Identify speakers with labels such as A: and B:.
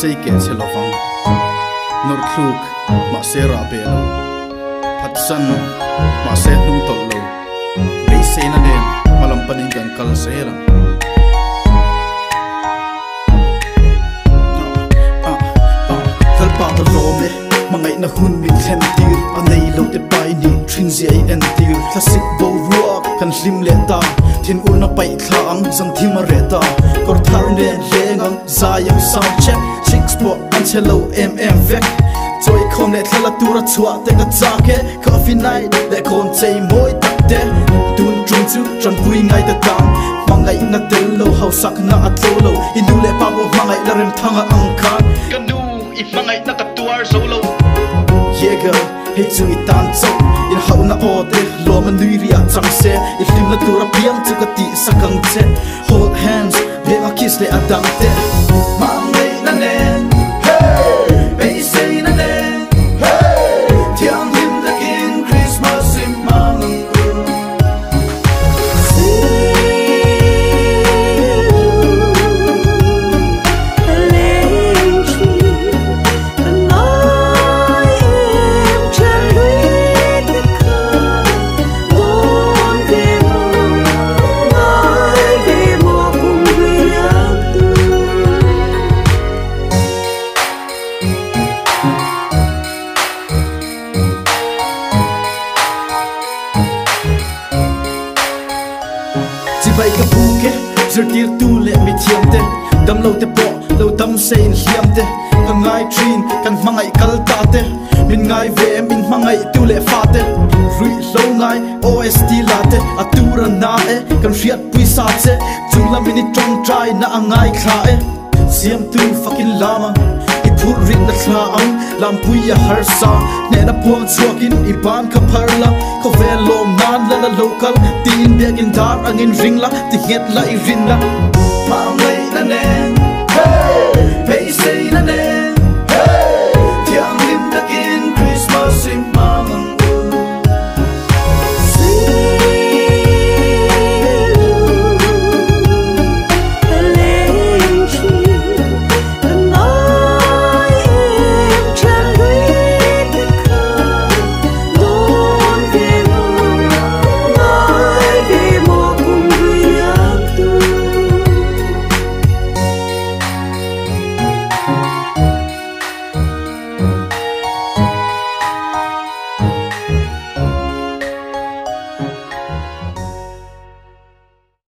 A: sei ke selovang nor thluk ma sera belo phatsan ma se nung tollo be sei na nen malam panin kan kal sera pa ta lome mangai na hun min khen tir anei lo te pai ni trinzi ai en tir classic bo rock kan hlim le ta thin ur na pai thlang zang thima re ta kor thar ne lengang zayam sound check six spot an hello vek toy khom le thla tura chua te ka chake coffee night le kon chei moi tak te tun trung chu tran pui ngai ta tam mangai na tel lo hautak na atolo inu le pa bo mangai la rem thanga angkhan if mangai nakatuar solo Jäger hey zu itan so in hauna ode lo man nuiria changse if lim la tura piang chu ka ti sakang che hold hands le ma kiss le adante mangai na ne hey be say na ne hey thiam him the king Christmas in mangai bay ka buke zertir tu le mi thiam te dam lo te po lo dam sein hiam te kan ngai trin kan mangai kal ta te min ngai ve min mangai tu le fa te rui lo ngai ost la te atura na e kan riat pui sa che chungla minit tong try na angai kha e siam tu fucking lama phur rin na thlang lam pui ya har sa ne na pom chuakin iban ka pharla ko vel lom nan la local tin biagin dar angin ringla ti het la i rinla ma mai na ne hey pe sei na ne